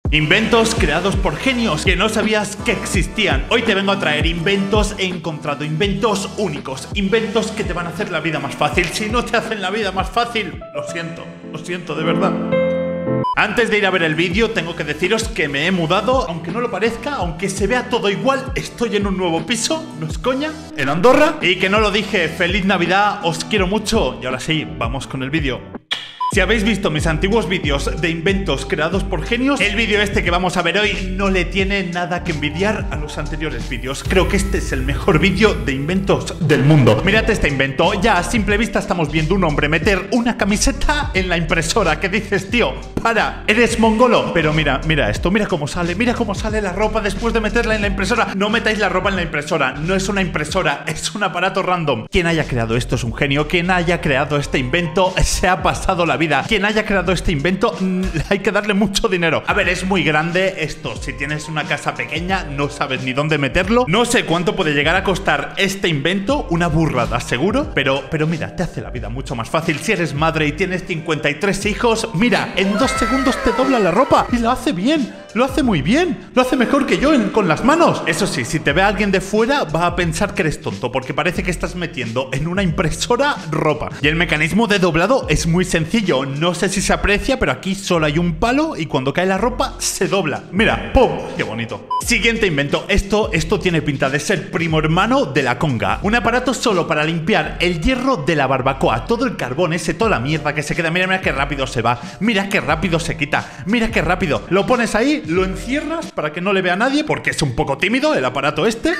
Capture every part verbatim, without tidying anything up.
Inventos creados por genios que no sabías que existían. Hoy te vengo a traer inventos he encontrado, inventos únicos, inventos que te van a hacer la vida más fácil. Si no te hacen la vida más fácil, lo siento, lo siento de verdad. Antes de ir a ver el vídeo, tengo que deciros que me he mudado. Aunque no lo parezca, aunque se vea todo igual, estoy en un nuevo piso, no es coña, en Andorra. Y que no lo dije, feliz Navidad, os quiero mucho. Y ahora sí, vamos con el vídeo. Si habéis visto mis antiguos vídeos de inventos creados por genios, el vídeo este que vamos a ver hoy no le tiene nada que envidiar a los anteriores vídeos. Creo que este es el mejor vídeo de inventos del mundo. Mirad este invento. Ya a simple vista estamos viendo un hombre meter una camiseta en la impresora. ¿Qué dices, tío? Para, eres mongolo. Pero mira, mira esto, mira cómo sale, mira cómo sale la ropa después de meterla en la impresora. No metáis la ropa en la impresora, no es una impresora, es un aparato random. Quien haya creado esto es un genio. Quien haya creado este invento se ha pasado la vida. Quien haya creado este invento, mmm, hay que darle mucho dinero. A ver, es muy grande esto. Si tienes una casa pequeña, no sabes ni dónde meterlo. No sé cuánto puede llegar a costar este invento. Una burrada, seguro. Pero, pero mira, te hace la vida mucho más fácil. Si eres madre y tienes cincuenta y tres hijos, mira, en dos segundos te dobla la ropa. Y lo hace bien. Lo hace muy bien. Lo hace mejor que yo en, con las manos. Eso sí, si te ve alguien de fuera, va a pensar que eres tonto, porque parece que estás metiendo en una impresora ropa. Y el mecanismo de doblado es muy sencillo. No sé si se aprecia, pero aquí solo hay un palo y cuando cae la ropa se dobla. Mira, ¡pum! ¡Qué bonito! Siguiente invento. Esto, esto tiene pinta de ser primo hermano de la conga. Un aparato solo para limpiar el hierro de la barbacoa. Todo el carbón ese, toda la mierda que se queda. Mira, mira qué rápido se va. Mira qué rápido se quita. Mira qué rápido. Lo pones ahí, lo encierras para que no le vea a nadie, porque es un poco tímido el aparato este.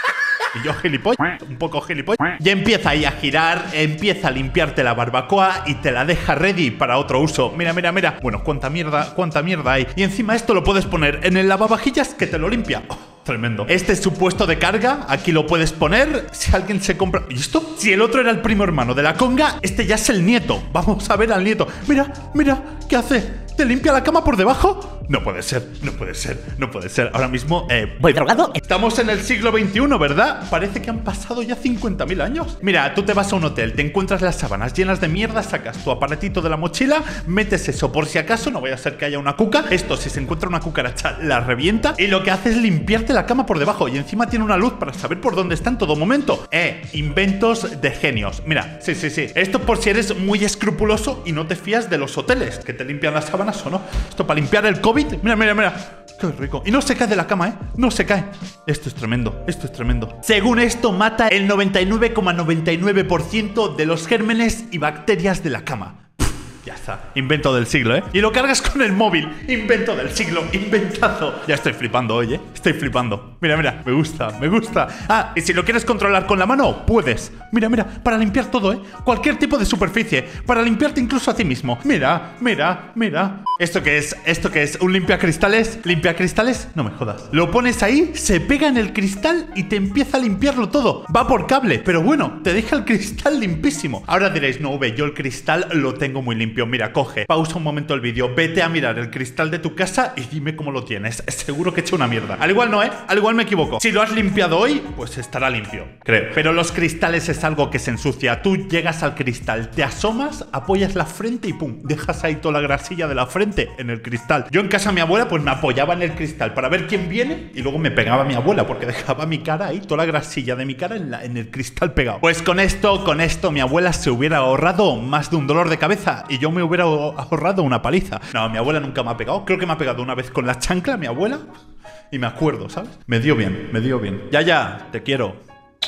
Y yo gilipollas, un poco gilipollas. Y empieza ahí a girar, empieza a limpiarte la barbacoa y te la deja ready para otro uso. Mira, mira, mira. Bueno, cuánta mierda, cuánta mierda hay. Y encima esto lo puedes poner en el lavavajillas que te lo limpia. Oh, tremendo. Este es su puesto de carga. Aquí lo puedes poner si alguien se compra... ¿Y esto? Si el otro era el primo hermano de la conga, este ya es el nieto. Vamos a ver al nieto. Mira, mira, ¿qué hace? ¿Te limpia la cama por debajo? No puede ser, no puede ser, no puede ser. Ahora mismo, eh... ¿voy drogado? Estamos en el siglo veintiuno, ¿verdad? Parece que han pasado ya cincuenta mil años. Mira, tú te vas a un hotel, te encuentras las sábanas llenas de mierda, sacas tu aparatito de la mochila, metes eso por si acaso, no vaya a ser que haya una cuca. Esto, si se encuentra una cucaracha, la revienta. Y lo que hace es limpiarte la cama por debajo. Y encima tiene una luz para saber por dónde está en todo momento. Eh, inventos de genios. Mira, sí, sí, sí. Esto por si eres muy escrupuloso y no te fías de los hoteles que te limpian las sábanas o no. Esto para limpiar el COVID. Mira, mira, mira. Qué rico. Y no se cae de la cama, ¿eh? No se cae. Esto es tremendo, esto es tremendo. Según esto, mata el noventa y nueve coma noventa y nueve por ciento de los gérmenes y bacterias de la cama. Ya está, invento del siglo, ¿eh? Y lo cargas con el móvil. Invento del siglo, inventazo. Ya estoy flipando hoy, ¿eh? Estoy flipando. Mira, mira, me gusta, me gusta. Ah, y si lo quieres controlar con la mano, puedes. Mira, mira, para limpiar todo, ¿eh? Cualquier tipo de superficie. Para limpiarte incluso a ti mismo. Mira, mira, mira. ¿Esto qué es? ¿Esto qué es? ¿Un limpiacristales? ¿Limpiacristales? No me jodas. Lo pones ahí, se pega en el cristal y te empieza a limpiarlo todo. Va por cable, pero bueno, te deja el cristal limpísimo. Ahora diréis, no, ve, yo el cristal lo tengo muy limpio. Mira, coge, pausa un momento el vídeo, vete a mirar el cristal de tu casa y dime cómo lo tienes. Seguro que he hecho una mierda. Al igual no, ¿eh? Al igual me equivoco. Si lo has limpiado hoy, pues estará limpio, creo. Pero los cristales es algo que se ensucia. Tú llegas al cristal, te asomas, apoyas la frente y pum, dejas ahí toda la grasilla de la frente en el cristal. Yo en casa de mi abuela pues me apoyaba en el cristal para ver quién viene y luego me pegaba a mi abuela porque dejaba mi cara ahí, toda la grasilla de mi cara en, la, en el cristal pegado. Pues con esto, con esto mi abuela se hubiera ahorrado más de un dolor de cabeza y yo me hubiera ahorrado una paliza. No, mi abuela nunca me ha pegado. Creo que me ha pegado una vez con la chancla, mi abuela. Y me acuerdo, ¿sabes? Me dio bien, me dio bien. Ya, ya, te quiero.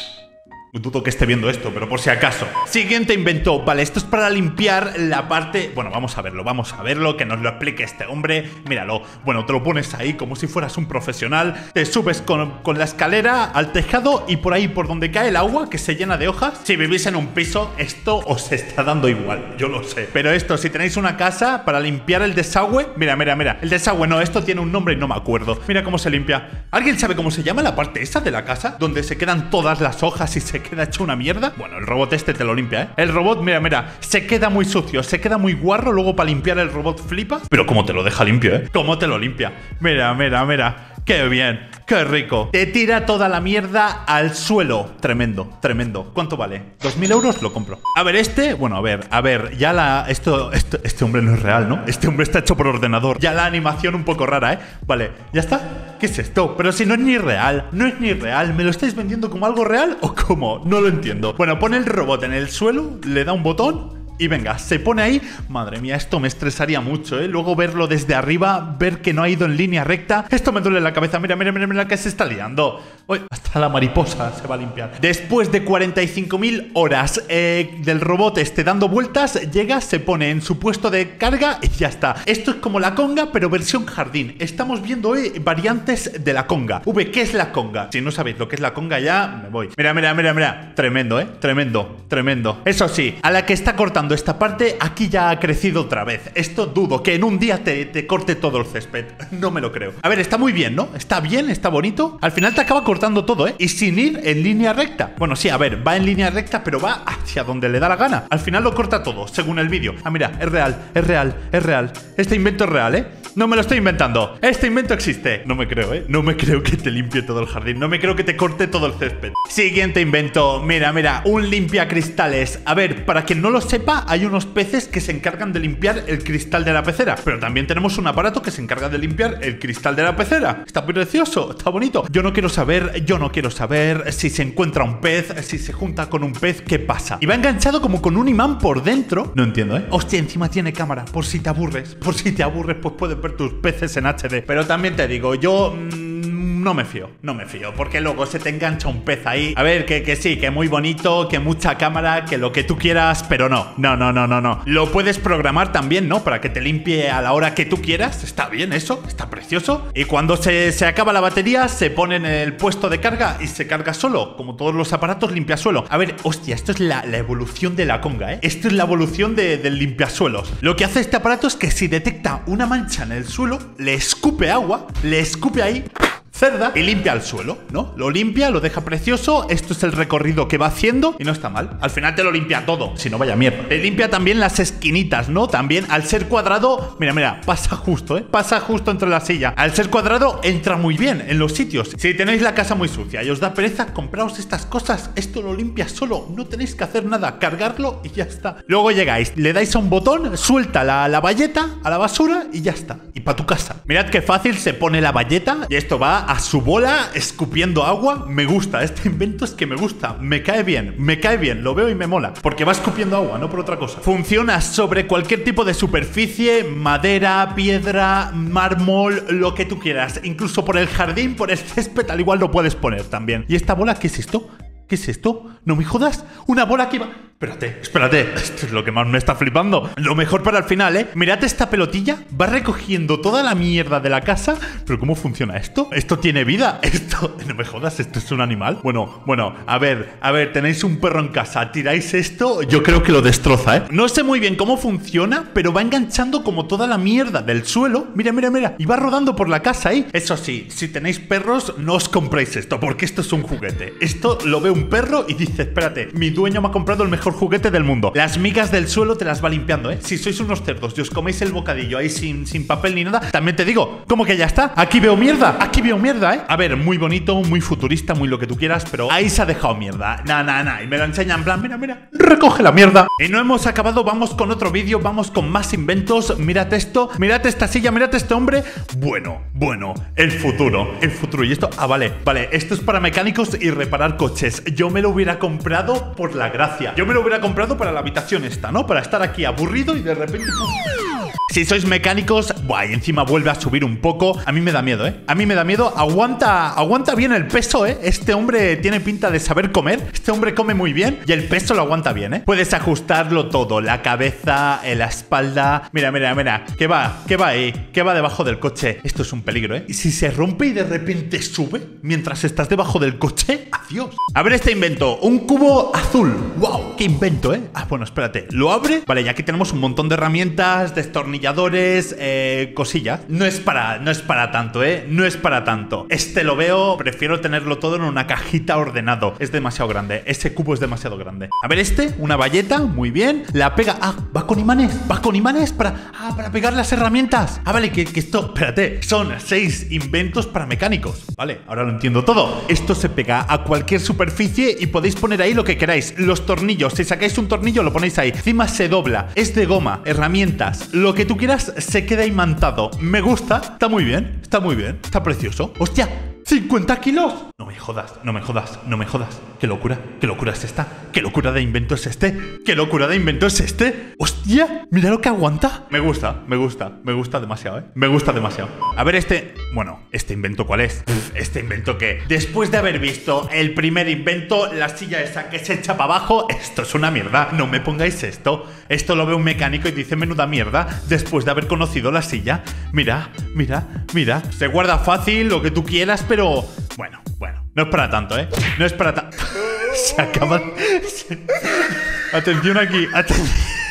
Dudo que esté viendo esto, pero por si acaso. Siguiente invento. Vale, esto es para limpiar la parte... Bueno, vamos a verlo, vamos a verlo, que nos lo explique este hombre. Míralo. Bueno, te lo pones ahí como si fueras un profesional. Te subes con, con la escalera al tejado y por ahí, por donde cae el agua, que se llena de hojas. Si vivís en un piso, esto os está dando igual, yo lo sé. Pero esto, si tenéis una casa para limpiar el desagüe... Mira, mira, mira. El desagüe, no, esto tiene un nombre y no me acuerdo. Mira cómo se limpia. ¿Alguien sabe cómo se llama la parte esa de la casa? Donde se quedan todas las hojas y se queda hecho una mierda. Bueno, el robot este te lo limpia, ¿eh? El robot, mira, mira, se queda muy sucio, se queda muy guarro. Luego para limpiar el robot flipa. Pero cómo te lo deja limpio, ¿eh? Cómo te lo limpia. Mira, mira, mira. ¡Qué bien! ¡Qué rico! Te tira toda la mierda al suelo. Tremendo, tremendo. ¿Cuánto vale? ¿Dos mil euros? Lo compro. A ver, este... Bueno, a ver, a ver. Ya la... Esto, esto... Este hombre no es real, ¿no? Este hombre está hecho por ordenador. Ya la animación un poco rara, ¿eh? Vale, ¿ya está? ¿Qué es esto? Pero si no es ni real. No es ni real. ¿Me lo estáis vendiendo como algo real o cómo? No lo entiendo. Bueno, pone el robot en el suelo, le da un botón... Y venga, se pone ahí. Madre mía, esto me estresaría mucho, ¿eh? Luego verlo desde arriba, ver que no ha ido en línea recta. Esto me duele la cabeza. Mira, mira, mira, mira que se está liando. Uy, hasta la mariposa se va a limpiar. Después de cuarenta y cinco mil horas eh, del robot este dando vueltas, llega, se pone en su puesto de carga y ya está. Esto es como la conga, pero versión jardín. Estamos viendo hoy variantes de la conga. V, ¿qué es la conga? Si no sabéis lo que es la conga ya, me voy. Mira, mira, mira, mira. Tremendo, ¿eh? Tremendo, tremendo. Eso sí, a la que está cortando esta parte, aquí ya ha crecido otra vez. Esto dudo que en un día te, te corte todo el césped. No me lo creo. A ver, está muy bien, ¿no? Está bien, está bonito. Al final te acaba cortando todo, ¿eh? Y sin ir en línea recta. Bueno, sí, a ver, va en línea recta, pero va hacia donde le da la gana. Al final lo corta todo, según el vídeo. Ah, mira, es real, es real, es real. Este invento es real, ¿eh? No me lo estoy inventando. Este invento existe. No me creo, ¿eh? No me creo que te limpie todo el jardín. No me creo que te corte todo el césped. Siguiente invento. Mira, mira, un limpiacristales. A ver, para quien no lo sepa, hay unos peces que se encargan de limpiar el cristal de la pecera. Pero también tenemos un aparato que se encarga de limpiar el cristal de la pecera. Está precioso, está bonito. Yo no quiero saber, yo no quiero saber si se encuentra un pez, si se junta con un pez, ¿qué pasa? Y va enganchado como con un imán por dentro. No entiendo, ¿eh? Hostia, encima tiene cámara. Por si te aburres, por si te aburres, pues puedes ver tus peces en H D. Pero también te digo, yo... Mmm, no me fío, no me fío, porque luego se te engancha un pez ahí. A ver, que, que sí, que muy bonito, que mucha cámara, que lo que tú quieras, pero no, no, no, no, no, no. Lo puedes programar también, ¿no? Para que te limpie a la hora que tú quieras. Está bien eso, está precioso. Y cuando se, se acaba la batería, se pone en el puesto de carga y se carga solo. Como todos los aparatos limpiasuelo. A ver, hostia, esto es la, la evolución de la conga, ¿eh? Esto es la evolución de, del limpiasuelos. Lo que hace este aparato es que si detecta una mancha en el suelo, le escupe agua, le escupe ahí... cerda y limpia el suelo, ¿no? Lo limpia, lo deja precioso. Esto es el recorrido que va haciendo y no está mal. Al final te lo limpia todo, si no vaya mierda. Te limpia también las esquinitas, ¿no? También al ser cuadrado, mira, mira, pasa justo, ¿eh? Pasa justo entre la silla. Al ser cuadrado entra muy bien en los sitios. Si tenéis la casa muy sucia y os da pereza, compraos estas cosas. Esto lo limpia solo, no tenéis que hacer nada, cargarlo y ya está. Luego llegáis, le dais a un botón, suelta la, la bayeta a la basura y ya está. Y para tu casa. Mirad qué fácil se pone la bayeta y esto va a su bola escupiendo agua. Me gusta, este invento es que me gusta. Me cae bien, me cae bien, lo veo y me mola. Porque va escupiendo agua, no por otra cosa. Funciona sobre cualquier tipo de superficie, madera, piedra, mármol, lo que tú quieras. Incluso por el jardín, por el césped, al igual lo puedes poner también. ¿Y esta bola qué es esto? ¿Qué es esto? ¿No me jodas? Una bola que va... Espérate, espérate. Esto es lo que más me está flipando. Lo mejor para el final, ¿eh? Mirad esta pelotilla. Va recogiendo toda la mierda de la casa. ¿Pero cómo funciona esto? Esto tiene vida. Esto... No me jodas, ¿esto es un animal? Bueno, bueno, a ver, a ver, tenéis un perro en casa. Tiráis esto, yo creo que lo destroza, ¿eh? No sé muy bien cómo funciona, pero va enganchando como toda la mierda del suelo. Mira, mira, mira. Y va rodando por la casa, ¿eh? Eso sí, si tenéis perros, no os compréis esto, porque esto es un juguete. Esto lo ve un perro y dice, espérate, mi dueño me ha comprado el mejor juguete del mundo. Las migas del suelo te las va limpiando, ¿eh? Si sois unos cerdos y os coméis el bocadillo ahí sin, sin papel ni nada, también te digo, ¿cómo que ya está? Aquí veo mierda, aquí veo mierda, ¿eh? A ver, muy bonito, muy futurista, muy lo que tú quieras, pero ahí se ha dejado mierda. Nah, nah, nah. Y me lo enseña en plan, mira, mira, recoge la mierda. Y no hemos acabado, vamos con otro vídeo, vamos con más inventos. Mirad esto, mirad esta silla, mirad este hombre. Bueno, bueno, el futuro, el futuro. Y esto, ah, vale, vale, esto es para mecánicos y reparar coches. Yo me lo hubiera comprado por la gracia. Yo me lo hubiera comprado para la habitación esta, ¿no? Para estar aquí aburrido y de repente... ¡pum! Si sois mecánicos, buah, y encima vuelve a subir un poco. A mí me da miedo, ¿eh? A mí me da miedo. Aguanta, aguanta bien el peso, ¿eh? Este hombre tiene pinta de saber comer. Este hombre come muy bien y el peso lo aguanta bien, ¿eh? Puedes ajustarlo todo. La cabeza, la espalda. Mira, mira, mira. ¿Qué va? ¿Qué va ahí? ¿Qué va debajo del coche? Esto es un peligro, ¿eh? Y si se rompe y de repente sube mientras estás debajo del coche... Dios. A ver este invento, un cubo azul. Wow, qué invento, ¿eh? Ah, bueno, espérate, lo abre. Vale, y aquí tenemos un montón de herramientas, destornilladores, eh, cosillas. No es para, no es para tanto, ¿eh? No es para tanto. Este lo veo, prefiero tenerlo todo en una cajita ordenado. Es demasiado grande, ese cubo es demasiado grande. A ver este, una bayeta, muy bien. La pega, ah, va con imanes, va con imanes para, ah, para pegar las herramientas. Ah, vale, que, que esto, espérate, son seis inventos para mecánicos. Vale, ahora lo entiendo todo. Esto se pega a cualquier superficie y podéis poner ahí lo que queráis. Los tornillos, si sacáis un tornillo lo ponéis ahí. Encima se dobla, es de goma, herramientas, lo que tú quieras se queda imantado. Me gusta, está muy bien, está muy bien, está precioso. ¡Hostia! ¡cincuenta kilos! No me jodas, no me jodas, no me jodas. ¡Qué locura! ¿Qué locura es esta? ¿Qué locura de invento es este? ¿Qué locura de invento es este? ¡Hostia! Mira lo que aguanta. Me gusta, me gusta, me gusta demasiado, ¿eh? Me gusta demasiado. A ver este... Bueno, ¿este invento cuál es? Este invento que... Después de haber visto el primer invento, la silla esa que se echa para abajo, esto es una mierda. No me pongáis esto. Esto lo ve un mecánico y dice menuda mierda. Después de haber conocido la silla. Mira, mira, mira. Se guarda fácil, lo que tú quieras, pero... Bueno, bueno, no es para tanto, ¿eh? No es para tanto. Se acaba... Se... Atención aquí, atención.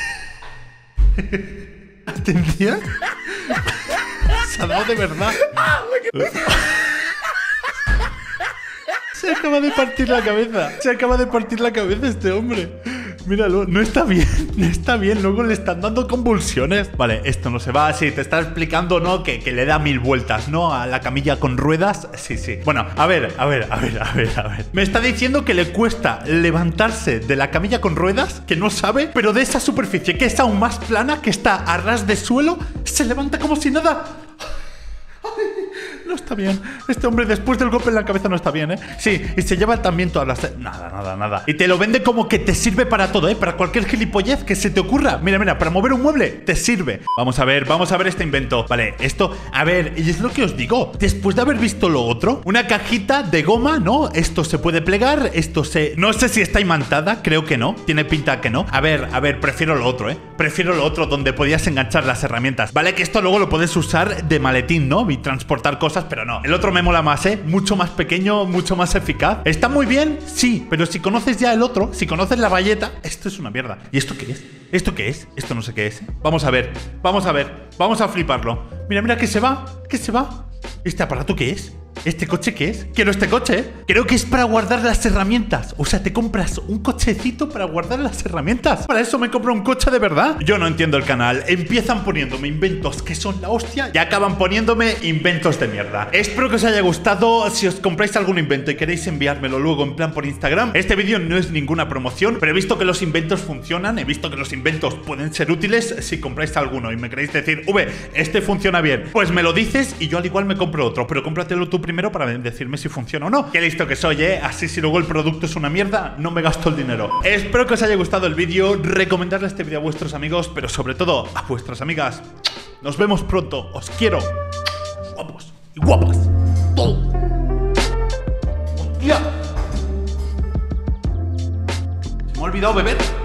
Atención. Se ha dado de verdad. Se acaba de partir la cabeza. Se acaba de partir la cabeza este hombre. Míralo, no está bien, no está bien. Luego le están dando convulsiones. Vale, esto no se va así. Te está explicando, ¿no? Que, que le da mil vueltas, ¿no? A la camilla con ruedas. Sí, sí. Bueno, a ver, a ver, a ver, a ver, a ver. Me está diciendo que le cuesta levantarse de la camilla con ruedas, que no sabe, pero de esa superficie que es aún más plana, que está a ras de suelo, se levanta como si nada. No está bien. Este hombre después del golpe en la cabeza no está bien, ¿eh? Sí, y se lleva también todas las... Nada, nada, nada. Y te lo vende como que te sirve para todo, ¿eh? Para cualquier gilipollez que se te ocurra. Mira, mira, para mover un mueble te sirve. Vamos a ver, vamos a ver este invento. Vale, esto... A ver, y es lo que os digo. Después de haber visto lo otro, una cajita de goma, ¿no? Esto se puede plegar, esto se... No sé si está imantada, creo que no. Tiene pinta que no. A ver, a ver, prefiero lo otro, ¿eh? Prefiero lo otro donde podías enganchar las herramientas. Vale, que esto luego lo puedes usar de maletín, ¿no? Y transportar cosas, pero no. El otro me mola más, ¿eh? Mucho más pequeño, mucho más eficaz. ¿Está muy bien? Sí, pero si conoces ya el otro, si conoces la bayeta, esto es una mierda. ¿Y esto qué es? ¿Esto qué es? Esto no sé qué es, ¿eh? Vamos a ver, vamos a ver, vamos a fliparlo. Mira, mira, que se va, que se va. ¿Este aparato qué es? ¿Este coche qué es? Quiero este coche, ¿eh? Creo que es para guardar las herramientas. O sea, te compras un cochecito para guardar las herramientas. Para eso me compro un coche de verdad. Yo no entiendo el canal. Empiezan poniéndome inventos que son la hostia y acaban poniéndome inventos de mierda. Espero que os haya gustado. Si os compráis algún invento y queréis enviármelo luego en plan por Instagram, este vídeo no es ninguna promoción, pero he visto que los inventos funcionan. He visto que los inventos pueden ser útiles si compráis alguno y me queréis decir, V, este funciona bien, pues me lo dices y yo al igual me compro otro, pero cómpratelo tú primero para decirme si funciona o no. Qué listo que soy, ¿eh? Así si luego el producto es una mierda, no me gasto el dinero. Espero que os haya gustado el vídeo, recomendarle este vídeo a vuestros amigos, pero sobre todo a vuestras amigas. Nos vemos pronto, os quiero. Guapos y guapas. Todo. ¡Hostia! Se me ha olvidado beber.